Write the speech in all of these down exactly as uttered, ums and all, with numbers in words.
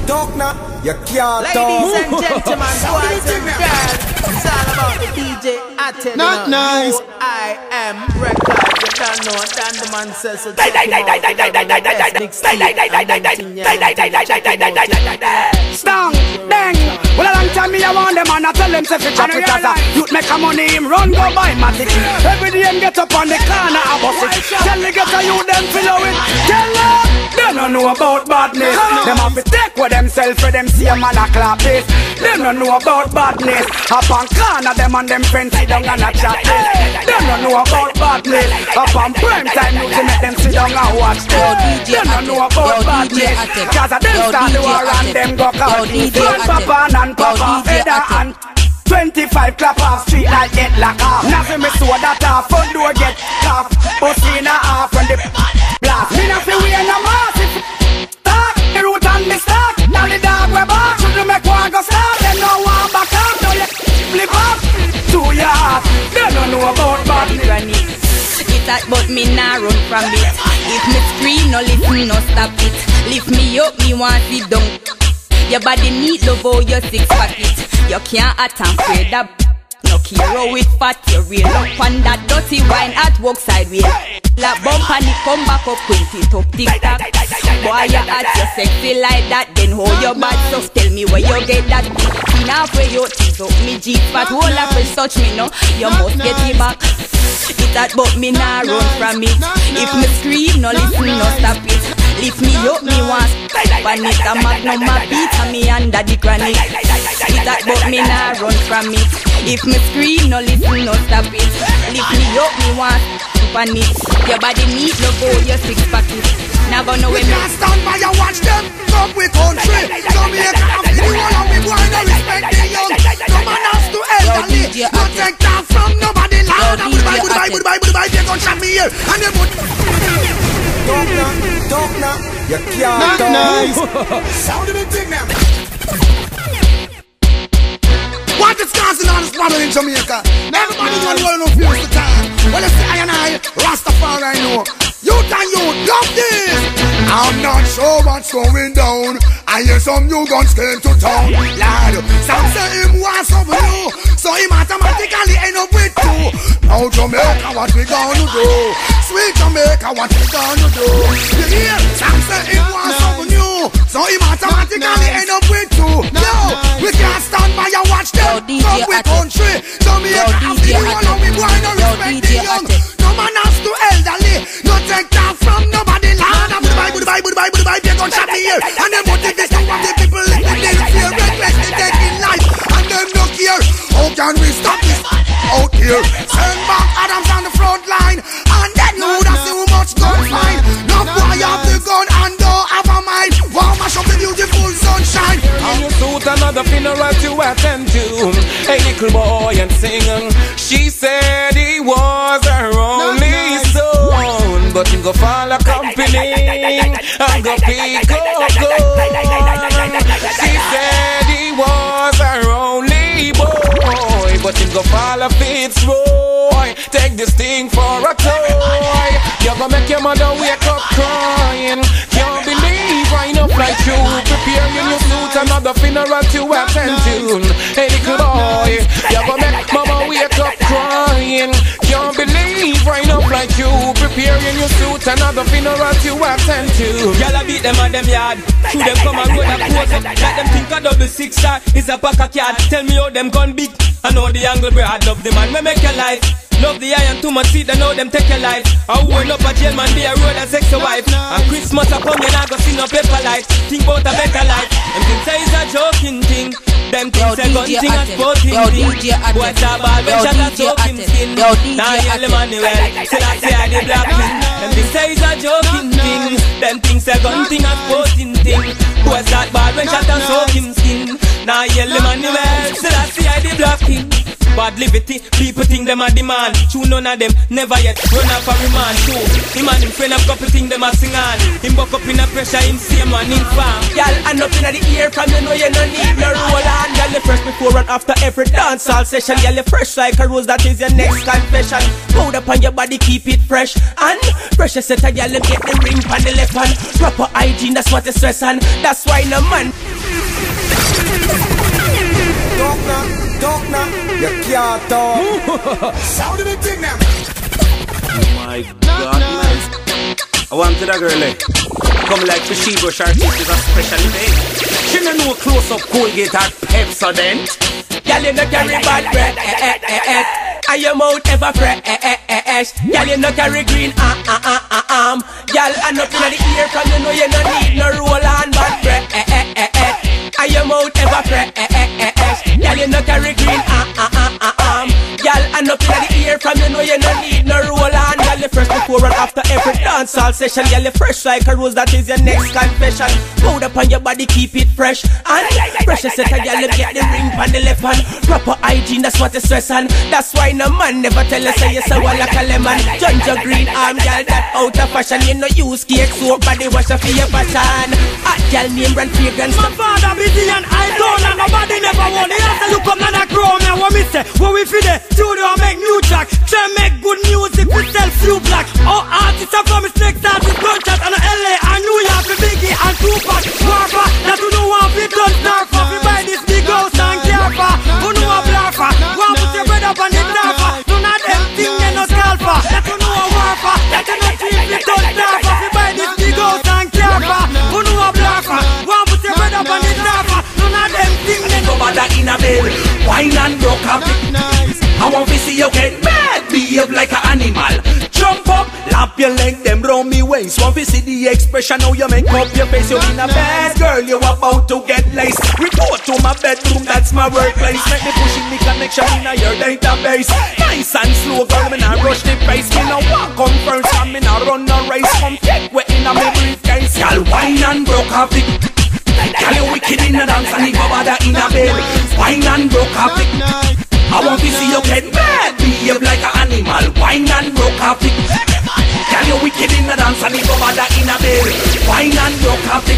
talk now, you can't talk. Ladies and gentlemen, boys and girls, it's all about the D J Atted. Not nice. I am record. You don't know what the man says. So Stang, dang. Well, a long time me I want them and I tell them to fit up with us. Youth make a money, him run go buy matic. Every day him get up on the corner a bus it. Tell the get a youth them follow it. Tell them they don't know about badness. Them have to take with themselves for them see a man a clap this. They don't know about badness. Up on corner them and them friends sit down and a chat this. They don't know about badness. Up on prime time you to make them sit down and watch this. They don't know about badness. Cause of them start the war and them go call. Front papa and papa header and twenty-five clap off street like get lock off. Nothing me saw that off, front door get off. Pussy in a half when the blast. Me not feel we in a massive talk, the root and the stock. Now the dog we back, should you make one go stop. Them no one back up, now you flip up to your heart. They don't know about badness. It that but me nah run from it. If me scream, no listen, no stop it. Lift me up, me want it down. Your body need love, oh, your six packet. You can't attack afraid that no hero with fat. You real up on that dirty wine at walk sideways. La bump and it come back up, quint it up, tic tac. Boy, you at your sexy like that, then hold your bad stuff. Tell me where you get that. Now where you tease up me Jeep, but whole of it touch me, no. You must get it back. It that but me nah run from it. If me scream, no listen, no stop it. Lift me up, me want pan it. A magnum a beat and me under the granite. It that but me nah run from it. If me scream, no listen, no stop it. Lift me up, me want pan it. Your body need no go, your six packet. Now go know when me can't stand by and watch them come with country. Jamaica have the one and we want to respect the young. No man has to elderly. No take down from nobody loud. Goodbye, goodbye, goodbye, goodbye. They gon' shot me here and they would. Talk now, talk now, you can't Not talk. nice. Sound of the thing now. What is causing all this problem in Jamaica? Everybody's gonna roll no fears to time. Well, it's the I and I, Rastafari, I know. Youth and youth, love this. I'm not sure what's going down. I hear some new guns came to town. Lad, some say him wants over you, so he automatically end up with two. Now Jamaica, what we gonna do? Sweet Jamaica, what we gonna do? You hear? Some say him wants over you, so he automatically end up with two. Yo, we can't stand by and watch them come with country. Jamaica, have the one and we want to respect the young. No man has to elderly. No take down from nobody land. I'm goodbye, goodbye, goodbye, goodbye. They're gonna shot me here. And them motive this to what the people let them they feel recklessly taking life. And them no care. How can we stop this out here? Send back Adams on the front line. And then you would have seen how much gun find. No boy have the gun and don't have a mind. Wow, mash up the beautiful sunshine. And you suit another funeral to attend to. A little boy and singing. She said he was her only son, but him go follow company and go pick up gun. She said he was her only boy, but him go follow Fitzroy. Take this thing for a toy. You gonna make your mother wake up crying. Can't believe I know fly through. Preparing your suit, another funeral to attend to. Hey little boy, you gonna make mama wake up crying. Can't believe I know fly through. Preparing your suit, another funeral to attend to. Y'all a beat them at them yard. Through them come and roll a pose up. Let them think a double six star is a pack of card. Tell me how them gun big. I know the angle where I love the man. Me make your life. Love the iron too much seed, I know them take your life. I went up a jail man, they a road and sex a wife. And Christmas a come, you not go see no paper light. Think about a better life. Them things say it's a joking thing. Them things say gun thing and sporting thing. Boys are bad when shot a soaking skin. Now hear the money well, still I say I the black king. Them things say it's a joking thing. Them things say gun thing and sporting thing. Boys are bad when shot a soaking skin. Now hear the money well, still I say I the black king. bad liberty. People think them a demand. True none of them never yet run off a remand. True, him and him friend have couple thing them a sing on. Him buck up in a pressure, him same man in farm. Y'all and up in the ear from you know you no need no roll on. Y'all the fresh before and after every dancehall session. Y'all the fresh like a rose, that is your next confession. Hold up on your body, keep it fresh and pressure set a y'all get the ring on the left hand. Proper hygiene, that's what the stress on. That's why no man. Talk now, talk now, you can't talk. Sound of the thing now. Oh my God, man. I wanted a girl, eh? Come like the she brush her teeth is a special event. She no know close up Colgate or Pepsodent. Y'all you no carry bad breath, eh eh eh eh. And your mouth ever fresh, eh eh eh eh. Y'all you no carry green, ah ah ah ah um. Y'all and up in the ear from you know you no need no roll on bad breath, eh eh eh eh. And your mouth ever fresh, eh eh eh eh. Y'all you no carry green, ah ah ah ah um. Y'all and up in the ear from you know you no need no roll on. Y'all the fresh before and after every dancehall session. Y'all the fresh like a rose, that is your next confession. Hold up on your body, keep it fresh and pressure set a y'all get the ring on the left hand. Proper hygiene, that's what the stress on. That's why no man never tell us say you so like a lemon. Ginger green arm, y'all that out of fashion. You know use cake soap, body wash for your fashion. Hot y'all name brand fragrance. My father busy and I don't and nobody never want. They have to look up and I grow me. What me say? What we feel the studio make new track. Try make good music, we sell few black. All artists are from next artist, gunshot and L A and New York, the Biggie and Tupac. Warfa, that you know want we done snarfa. We buy this big house and carfa. Who know a blaffa? Want put your bread up on the snarfa. None of them thing they no scalfa. That you know a warfa. That you know cheap, we done snarfa. We buy this big house and carfa. Who know a blaffa? Want put your bread up on the snarfa. None of them thing they no bother in a bed. Wine and broke up. I want to see you get mad, behave like an animal. Jump up, lap your leg, them round me waist. Want to see the expression how you make up your face. You in a bad girl, you about to get laced. Report to my bedroom, that's my workplace. Make me pushing the connection in a your database. Nice and slow, girl, me not rush the pace. Me no walk come first, and me not run no race. Come take way in a me briefcase. Y'all wine and broke off the. Y'all you wicked in a dance and you go bother in a bed. Wine and broke off the. I want to see you get mad, behave like an animal. Wine and broke off it. Girl, you wicked in the dance and you go bother in a bed. Wine and broke off it.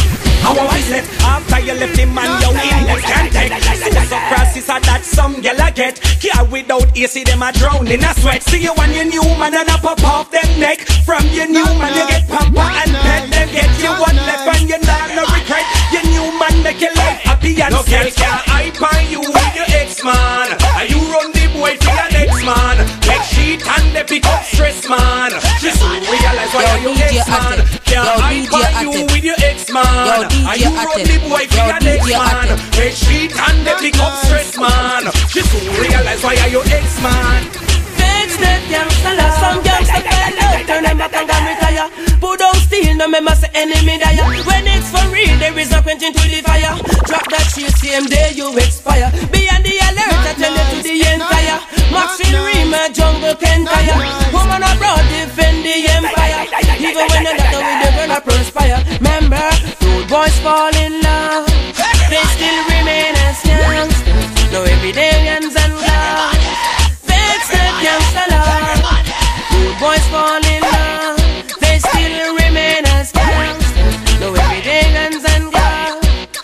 I want to say after you left him man, you index can't take. So crosses are that some girl I get. Here without A C, them a drown in a sweat. See you and your new man and a pop off them neck. From your new man you get pamper and pet. Them get you one left and you not no regret. Your new man make your life happy and no set. Can't hype on you with your ex-man. And you run the boy for your next man. Make shit and they pick up stress man. Just realize why you ex-man. Can't hype on you with your ex-man. And you run the boy for your next man. Make shit and they pick up stress man. Just realize why you ex-man. Fix that gangsta la, some gangsta fell out. Turn them back and can retire. Put down steel, no member say enemy dire. When it's for real, there is no quenching to the fire. Drop that shit, same day you expire. Be on the alert, I tell you to the entire. Maxine Rima, jungle can tire. Woman abroad, defend the empire. Even when you're not with the gonna perspire. Remember, rude boys fall in love. They still remain as youngsters. No everyday hands and love. Fix that gangsta love. Rude boys fall in love. They still remain as gangsters. No everyday hands and love.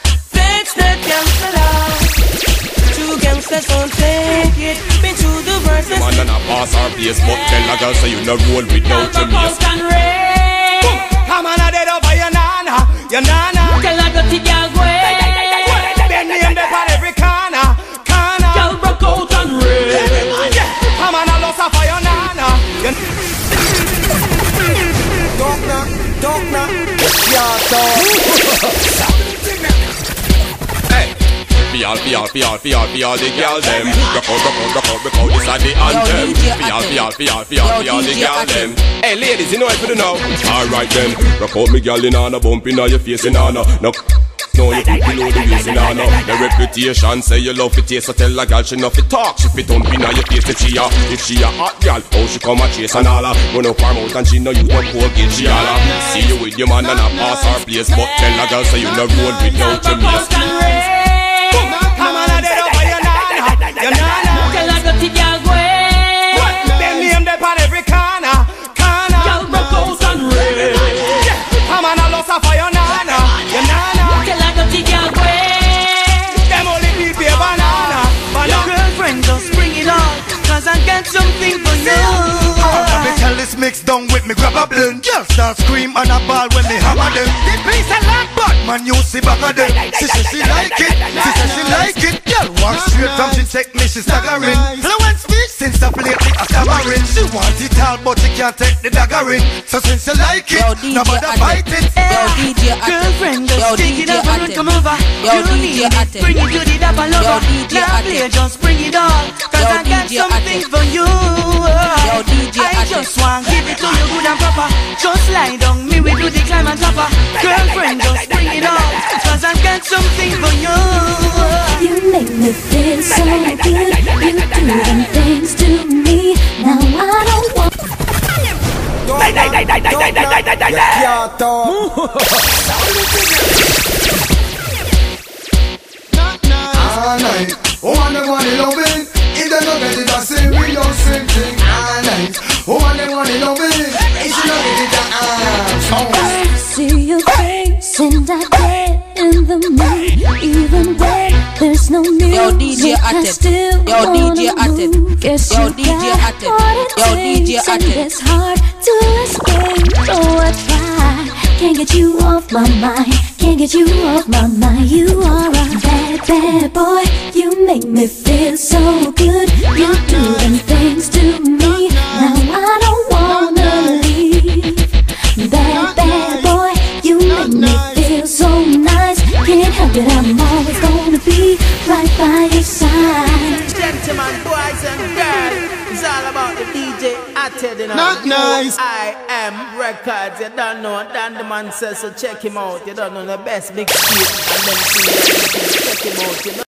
Fix that gangsta love. Two gangsters don't take it. Been through the verses. Man and a pass our place, but tell a girl say you no roll without your mace. Come on, I dead over your nana, your nana. Tell her dirty girl go away. Bend name there on every corner, corner. Girl broke out and red. Come on, I lost her for your nana. Talk now, talk now, you can't talk. Hey, be all, be all, be all, be all, be all the girl them. Rock out, rock out, rock out, because this is the anthem. Be all, be all, be all, be all, be all the girl them. Hey ladies, you know what to do now? Alright then, rock out me girl in on a bump in on your face in on a. No, no, you put below the waist in on a. The reputation say you love it taste, so tell a girl she know fi talk. She fi thump in on your face if she a, if she a hot girl. How she come a chase and all a. Run up her mouth and she know you no Colgate she all a. See you with your man and a pass her place, but tell a girl say you no roll without your mace. Come on, I dead over your nana, your nana. dirty girl go away. Them name them on every corner, corner. Girl, broke out and red. I'm on a loss for your nana, your nana. Tell her dirty girl go away. Them only people a banana, banana. Girlfriend, just bring it on, cause I got something for you. Let me tell this mix down with me grab a blend. Girl start scream and a ball when me hammer them. The piece a lot, but man you see back of them. She say she like it, she say she like it. Girl walk straight from she take me, she staggering. Fluent speech since the lately a stammering. She want it all but she can't take the daggering. So since she like it, nobody fight it. Yo, D J Girlfriend, Yo, just take D it J up and Atem. come over. Yo, You D J need it, Atem. bring it to the dapper Yo, lover. D J Now Atem. play, just bring it on, cause Yo, I got D J something Atem. for you. Yo, D J I Atem. just want give it to you good and proper. Just lie down, me we do the climb and topper. Girlfriend, just bring it on, cause I got something for you. You make me feel so good. You do them things to me. Now I don't want. Die, die, die, die, die, die, die, die, die, die. Yeah, talk. All night, oh and them want it loving. If they don't get it, I say we don't same thing. All night, oh and them want it loving. If she don't get it, I I see your face and I get in the mood. Even when there's no music, Yo, D J I Atem. still Yo, D J wanna Atem. move. Guess Yo, you D J got Atem. what it Yo, D J takes, and Atem. it's hard to escape. Oh, I try, can't get you off my mind. Can't get you off my mind. You are a bad, bad boy. You make me feel so good. You do them things to me. Now I don't wanna leave. Bad, bad boy, you make me feel so nice. Can't help it, I'm always gonna be right by your side. Gentlemen, boys and girls, it's all about the D J Atem, you know. Not nice. I am records, you don't know, Dan the man says, so check him out. You don't know the best big shit, and then see check him out, you know.